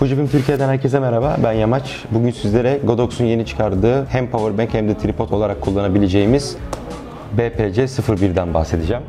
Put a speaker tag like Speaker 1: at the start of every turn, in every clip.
Speaker 1: Fujifilm Türkiye'den herkese merhaba, ben Yamaç. Bugün sizlere Godox'un yeni çıkardığı hem powerbank hem de tripod olarak kullanabileceğimiz BPC01'den bahsedeceğim.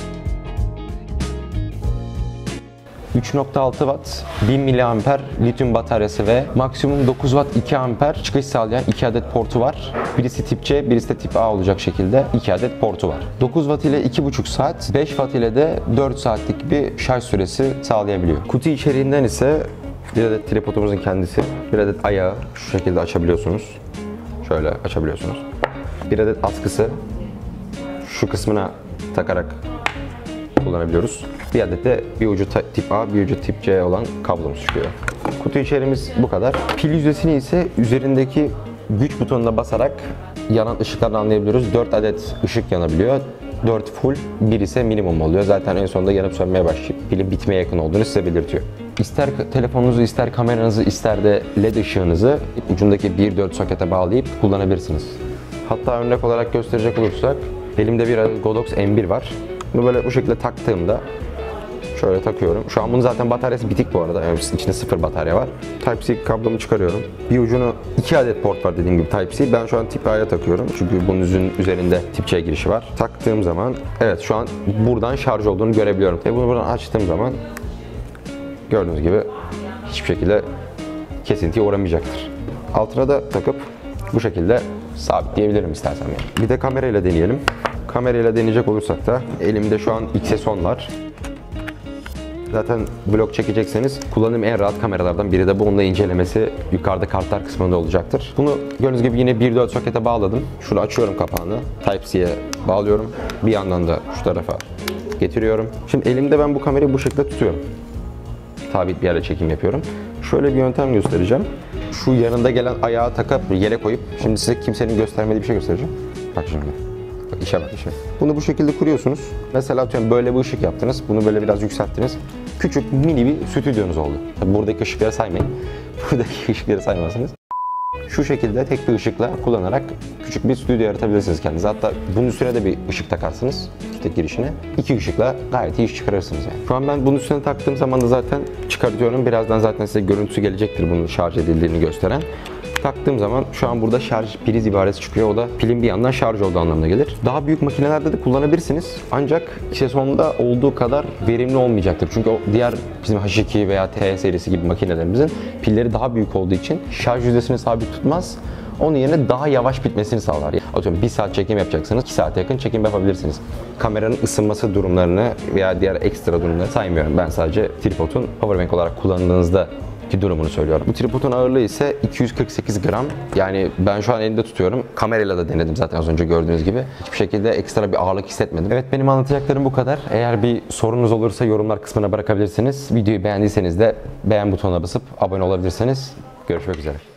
Speaker 1: 3.6 Watt, 1000 mAh lityum bataryası ve maksimum 9 Watt 2 amper çıkış sağlayan 2 adet portu var. Birisi tip C, birisi de tip A olacak şekilde 2 adet portu var. 9 Watt ile 2,5 saat, 5 Watt ile de 4 saatlik bir şarj süresi sağlayabiliyor. Kutu içeriğinden ise bir adet tripodumuzun kendisi, bir adet ayağı şu şekilde açabiliyorsunuz. Şöyle açabiliyorsunuz. Bir adet askısı şu kısmına takarak kullanabiliyoruz. Bir adet de bir ucu tip A, bir ucu tip C olan kablomuz çıkıyor. Kutu içeriğimiz bu kadar. Pil yüzdesini ise üzerindeki güç butonuna basarak yanan ışıklarını anlayabiliyoruz. 4 adet ışık yanabiliyor. 4 full, 1 ise minimum oluyor. Zaten en sonunda yanıp sönmeye başlayıp pilin bitmeye yakın olduğunu size belirtiyor. İster telefonunuzu, ister kameranızı, ister de LED ışığınızı ucundaki 1.4 sokete bağlayıp kullanabilirsiniz. Hatta örnek olarak gösterecek olursak elimde bir adet Godox M1 var. Bunu böyle bu şekilde taktığımda şöyle takıyorum. Şu an bunun zaten bataryası bitik bu arada. Yani içinde 0 batarya var. Type-C kablomu çıkarıyorum. Bir ucunu 2 adet port var dediğim gibi Type-C. Ben şu an tip A'ya takıyorum. Çünkü bunun üzerinde tip C girişi var. Taktığım zaman evet şu an buradan şarj olduğunu görebiliyorum. Ve bunu buradan açtığım zaman gördüğünüz gibi hiçbir şekilde kesintiye uğramayacaktır. Altına da takıp bu şekilde sabitleyebilirim istersem yani. Bir de kamerayla deneyelim. Kamerayla deneyecek olursak da elimde şu an XS10 var. Zaten vlog çekecekseniz kullandığım en rahat kameralardan biri de bu. Onunla incelemesi yukarıda kartlar kısmında olacaktır. Bunu gördüğünüz gibi yine 1.4 sokete bağladım. Şunu açıyorum kapağını. Type-C'ye bağlıyorum. Bir yandan da şu tarafa getiriyorum. Şimdi elimde ben bu kamerayı bu şekilde tutuyorum. Sabit bir yere çekim yapıyorum. Şöyle bir yöntem göstereceğim. Şu yanında gelen ayağı takıp yere koyup şimdi size kimsenin göstermediği bir şey göstereceğim. Bak şimdi. Bak işe bak işe. Bunu bu şekilde kuruyorsunuz. Mesela atıyorum böyle bir ışık yaptınız. Bunu böyle biraz yükselttiniz. Küçük mini bir stüdyonuz oldu. Tabii buradaki ışıkları saymayın. Buradaki ışıkları saymazsınız. Şu şekilde tek bir ışıkla kullanarak küçük bir stüdyo yaratabilirsiniz kendinize. Hatta bunun üstüne de bir ışık takarsınız. Tek girişine. 2 ışıkla gayet iyi iş çıkarırsınız yani. Şu an ben bunun üstüne taktığım zaman da zaten çıkartıyorum. Birazdan zaten size görüntüsü gelecektir bunun şarj edildiğini gösteren. Taktığım zaman şu an burada şarj priz ibaresi çıkıyor. O da pilin bir yandan şarj olduğu anlamına gelir. Daha büyük makinelerde de kullanabilirsiniz. Ancak XS10'da olduğu kadar verimli olmayacaktır. Çünkü o diğer bizim H2 veya T serisi gibi makinelerimizin pilleri daha büyük olduğu için şarj yüzdesini sabit tutmaz. Onun yerine daha yavaş bitmesini sağlar. Atıyorum 1 saat çekim yapacaksınız, 2 saate yakın çekim yapabilirsiniz. Kameranın ısınması durumlarını veya diğer ekstra durumları saymıyorum. Ben sadece tripodun powerbank olarak kullandığınızda durumunu söylüyorum. Bu tripodun ağırlığı ise 248 gram. Yani ben şu an elimde tutuyorum. Kamerayla da denedim zaten az önce gördüğünüz gibi. Hiçbir şekilde ekstra bir ağırlık hissetmedim. Evet, benim anlatacaklarım bu kadar. Eğer bir sorunuz olursa yorumlar kısmına bırakabilirsiniz. Videoyu beğendiyseniz de beğen butonuna basıp abone olabilirsiniz. Görüşmek üzere.